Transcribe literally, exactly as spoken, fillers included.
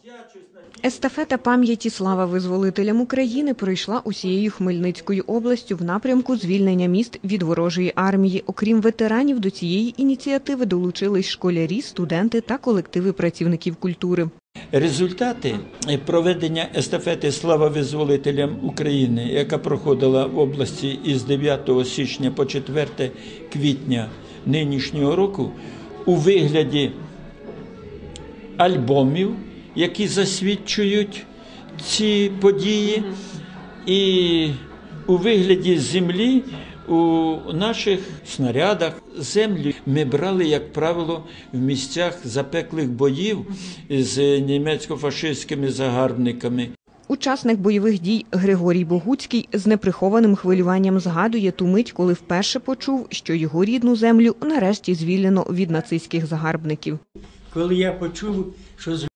Естафета пам'яті «Слава визволителям України» пройшла усією Хмельницькою областю в напрямку звільнення міст від ворожої армії. Окрім ветеранів, до цієї ініціативи долучились школярі, студенти та колективи працівників культури. Результати проведення естафети «Слава визволителям України», яка проходила в області із дев'ятого січня по четверте квітня нинішнього року, у вигляді альбомів, які засвідчують ці події, і у вигляді землі у наших снарядах. Землю ми брали, як правило, в місцях запеклих боїв з німецько-фашистськими загарбниками. Учасник бойових дій Григорій Богуцький з неприхованим хвилюванням згадує ту мить, коли вперше почув, що його рідну землю нарешті звільнено від нацистських загарбників. Коли я почув, що